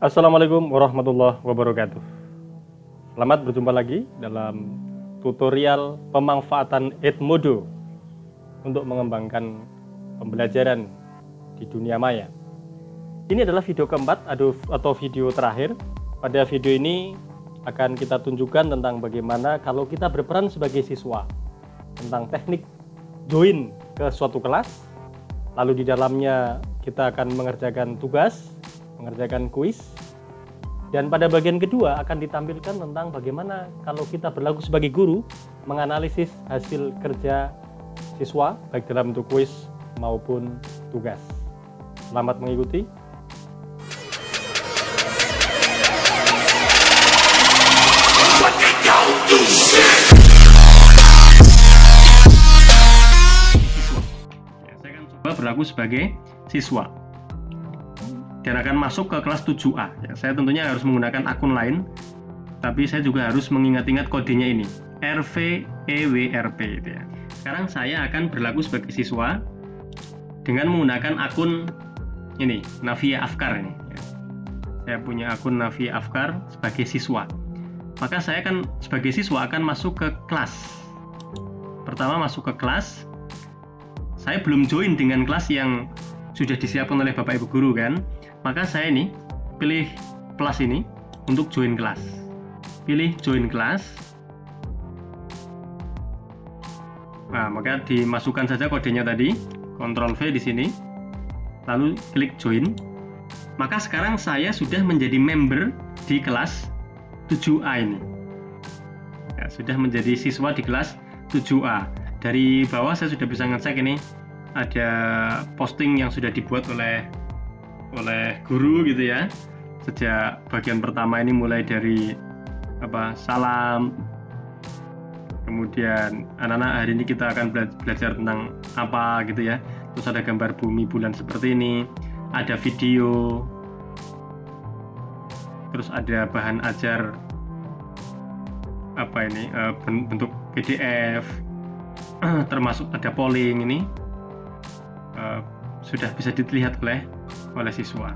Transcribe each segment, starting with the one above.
Assalamualaikum warahmatullahi wabarakatuh. Selamat berjumpa lagi dalam tutorial pemanfaatan Edmodo untuk mengembangkan pembelajaran di dunia maya. Ini adalah video keempat atau video terakhir. Pada video ini akan kita tunjukkan tentang bagaimana kalau kita berperan sebagai siswa, tentang teknik join ke suatu kelas, lalu di dalamnya kita akan mengerjakan tugas, mengerjakan kuis, dan pada bagian kedua akan ditampilkan tentang bagaimana kalau kita berlaku sebagai guru menganalisis hasil kerja siswa baik dalam bentuk kuis maupun tugas. Selamat mengikuti. Saya akan coba berlaku sebagai siswa dan akan masuk ke kelas 7A. Ya, saya tentunya harus menggunakan akun lain, tapi saya juga harus mengingat-ingat kodenya ini, RVEWRP. Gitu ya. Sekarang saya akan berlaku sebagai siswa dengan menggunakan akun ini, Navia Afkar ini. Ya. Saya punya akun Navia Afkar sebagai siswa. Maka saya akan sebagai siswa akan masuk ke kelas. Pertama masuk ke kelas. Saya belum join dengan kelas yang sudah disiapkan oleh Bapak Ibu guru kan. Maka saya ini pilih plus ini untuk join kelas. Pilih join kelas. Nah, maka dimasukkan saja kodenya tadi, Ctrl V di sini. Lalu klik join. Maka sekarang saya sudah menjadi member di kelas 7A ini. Ya, sudah menjadi siswa di kelas 7A. Dari bawah saya sudah bisa ngecek ini ada posting yang sudah dibuat oleh guru gitu ya. Sejak bagian pertama ini mulai dari salam, kemudian anak-anak hari ini kita akan belajar tentang apa gitu ya. Terus ada gambar bumi bulan seperti ini, ada video, terus ada bahan ajar bentuk PDF, termasuk ada polling ini. Sudah bisa dilihat oleh siswa.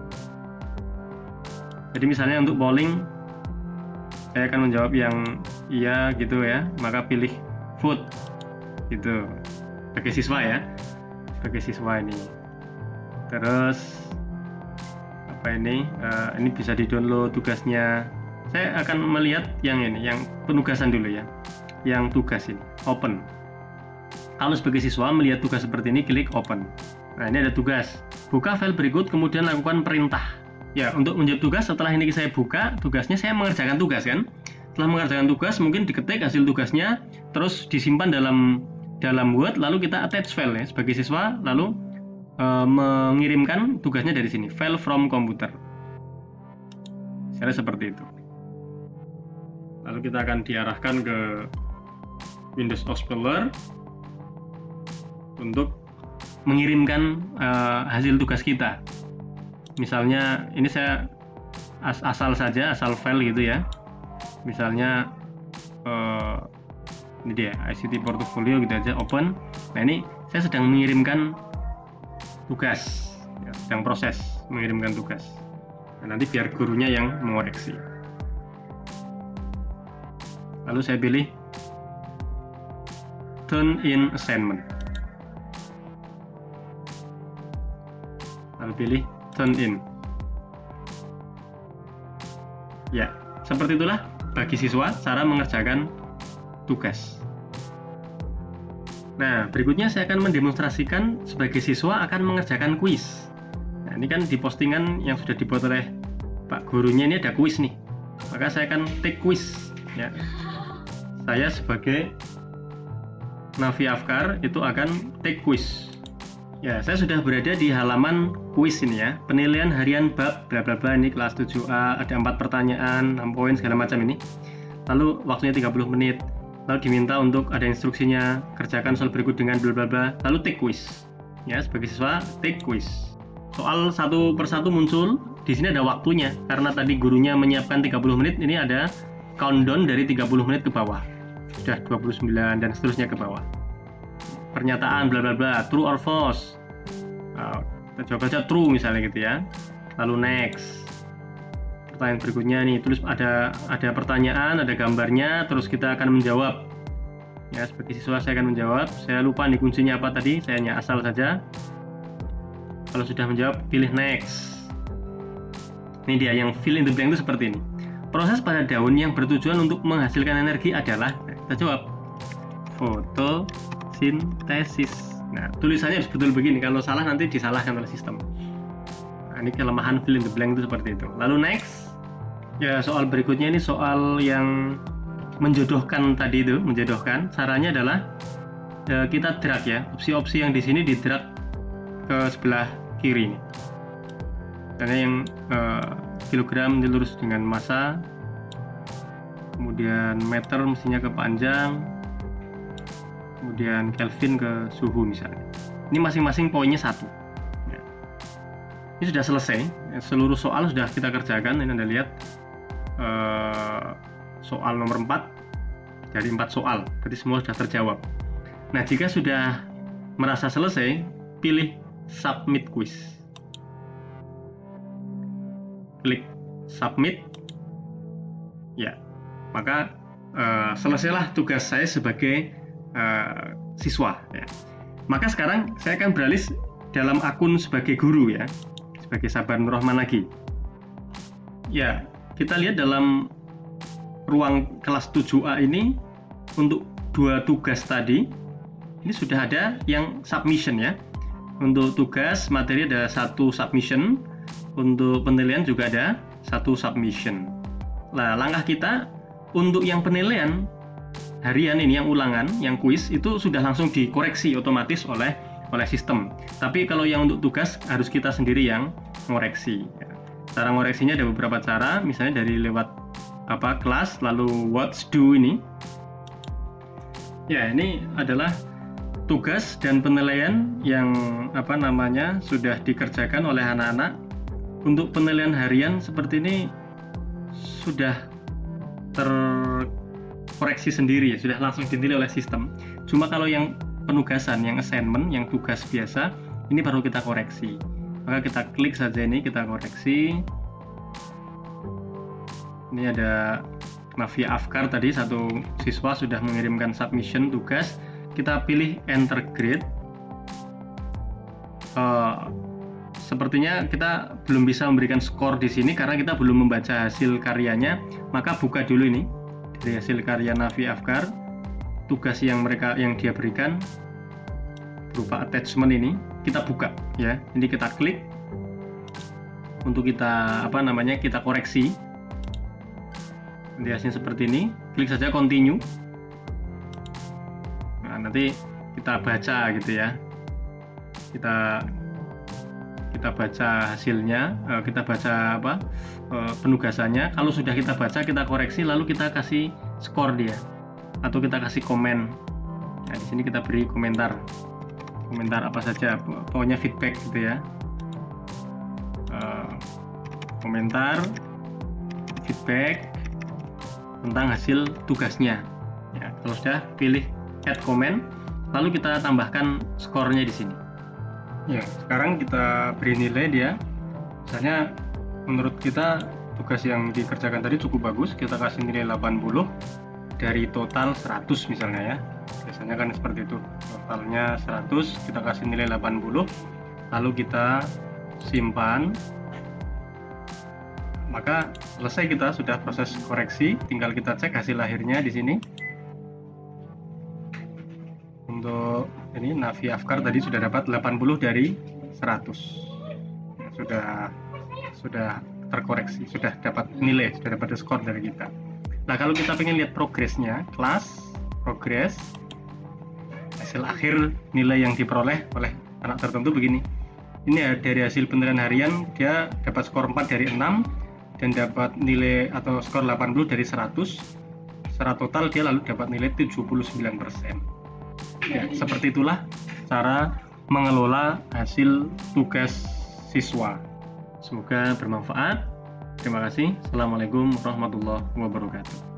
Jadi misalnya untuk polling saya akan menjawab yang iya gitu ya, maka pilih vote gitu sebagai siswa ya, sebagai siswa ini. Terus ini bisa di-download tugasnya. Saya akan melihat yang ini, yang penugasan dulu ya, yang tugas ini open. Kalau sebagai siswa melihat tugas seperti ini, klik open. Nah, ini ada tugas. Buka file berikut, kemudian lakukan perintah. Ya, untuk menjawab tugas, setelah ini saya buka tugasnya, saya mengerjakan tugas kan. Setelah mengerjakan tugas, mungkin diketik hasil tugasnya, terus disimpan dalam Word, lalu kita attach file ya, sebagai siswa, lalu mengirimkan tugasnya dari sini, file from computer. Misalnya seperti itu. Lalu kita akan diarahkan ke Windows Explorer untuk mengirimkan hasil tugas kita. Misalnya ini saya asal file gitu ya. Misalnya ini dia ICT portfolio gitu aja, open. Nah, ini saya sedang mengirimkan tugas ya, sedang proses mengirimkan tugas. Nah, nanti biar gurunya yang mengoreksi. Lalu saya pilih turn in assignment. Lalu pilih turn in. Ya, seperti itulah bagi siswa cara mengerjakan tugas. Nah, berikutnya saya akan mendemonstrasikan sebagai siswa akan mengerjakan kuis. Nah, ini kan di postingan yang sudah dibuat oleh Pak gurunya ini ada kuis nih. Maka saya akan take kuis. Ya. Saya sebagai Navia Afkar itu akan take kuis. Ya, saya sudah berada di halaman kuis ini ya. Penilaian harian bab bla bla bla, ini kelas 7A, ada 4 pertanyaan, 6 poin segala macam ini. Lalu waktunya 30 menit. Lalu diminta untuk ada instruksinya, kerjakan soal berikut dengan bla bla bla, lalu take quiz. Ya, sebagai siswa take quiz. Soal satu persatu muncul, di sini ada waktunya karena tadi gurunya menyiapkan 30 menit, ini ada countdown dari 30 menit ke bawah. Sudah 29 dan seterusnya ke bawah. Pernyataan bla bla bla, true or false. Kita coba aja true misalnya gitu ya. Lalu next. pertanyaan berikutnya nih, terus ada pertanyaan, ada gambarnya, terus kita akan menjawab. Ya, sebagai siswa saya akan menjawab. Saya lupa nih kuncinya apa tadi, saya hanya asal saja. Kalau sudah menjawab, pilih next. Ini dia yang fill in the blank itu seperti ini. Proses pada daun yang bertujuan untuk menghasilkan energi adalah, kita jawab, fotosintesis. Nah, tulisannya harus betul begini, kalau salah nanti disalahkan oleh sistem. Nah, ini kelemahan fill in the blank itu seperti itu. Lalu next, ya soal berikutnya ini soal yang menjodohkan tadi itu, menjodohkan. Caranya adalah kita drag ya, opsi-opsi yang di sini di drag ke sebelah kiri nih. Karena yang kilogram dilurus dengan massa, kemudian meter mestinya ke panjang, kemudian Kelvin ke suhu misalnya. Ini masing-masing poinnya 1. Ya. Ini sudah selesai, seluruh soal sudah kita kerjakan. Ini Anda lihat soal nomor 4 dari 4 soal, jadi semua sudah terjawab. Nah, jika sudah merasa selesai, pilih submit quiz. Klik submit. Ya, maka selesailah tugas saya sebagai siswa. Ya. Maka sekarang saya akan beralih dalam akun sebagai guru ya, sebagai Sabar Nur Rahman lagi. Ya, kita lihat dalam ruang kelas 7A ini untuk 2 tugas tadi ini sudah ada yang submission ya. Untuk tugas materi ada 1 submission, untuk penilaian juga ada 1 submission. Nah, langkah kita untuk yang penilaian harian ini, yang ulangan, yang kuis itu sudah langsung dikoreksi otomatis oleh sistem. Tapi kalau yang untuk tugas harus kita sendiri yang ngoreksi. Cara ngoreksinya ada beberapa cara, misalnya dari lewat kelas, lalu what's do ini. Ya, ini adalah tugas dan penilaian yang sudah dikerjakan oleh anak-anak. Untuk penilaian harian seperti ini sudah terkoreksi sendiri ya, sudah langsung dinilai oleh sistem. Cuma kalau yang penugasan, yang assignment, yang tugas biasa, ini baru kita koreksi. Maka kita klik saja ini, kita koreksi. Ini ada Navia Afkar tadi, 1 siswa sudah mengirimkan submission tugas. Kita pilih enter grade. Sepertinya kita belum bisa memberikan skor di sini karena kita belum membaca hasil karyanya. Maka buka dulu ini dari hasil karya Navia Afkar. Tugas yang dia berikan berupa attachment ini kita buka ya. Ini kita klik untuk kita kita koreksi. Hasilnya seperti ini, klik saja continue. Nah, nanti kita baca gitu ya, kita baca hasilnya, kita baca penugasannya. Kalau sudah kita baca, kita koreksi, lalu kita kasih skor dia atau kita kasih komen. Nah, di sini kita beri komentar apa saja, pokoknya feedback gitu ya. Komentar, feedback tentang hasil tugasnya. Ya, kalau sudah pilih add comment, lalu kita tambahkan skornya di sini. Ya, sekarang kita beri nilai dia. Misalnya menurut kita tugas yang dikerjakan tadi cukup bagus, kita kasih nilai 80 dari total 100 misalnya ya. Biasanya kan seperti itu. Totalnya 100, kita kasih nilai 80. Lalu kita simpan. Maka selesai, kita sudah proses koreksi, tinggal kita cek hasil akhirnya di sini. Untuk ini Navia Afkar tadi sudah dapat 80 dari 100. Sudah terkoreksi, sudah dapat nilai, sudah dapat skor dari kita. Nah, kalau kita pengen lihat progresnya, kelas, progres, hasil akhir nilai yang diperoleh oleh anak tertentu begini. Ini dari hasil penilaian harian, dia dapat skor 4 dari 6, dan dapat nilai atau skor 80 dari 100. Secara total dia lalu dapat nilai 79%. Ya, seperti itulah cara mengelola hasil tugas siswa. Semoga bermanfaat. Terima kasih. Assalamualaikum warahmatullahi wabarakatuh.